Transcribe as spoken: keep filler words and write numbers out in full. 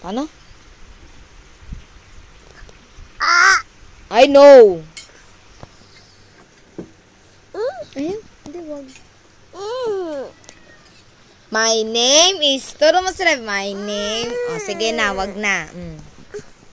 Ano? I know. Ayun, hindi wag. My name is... Turo mo sila. My name... O, sige na, wag na. Mm.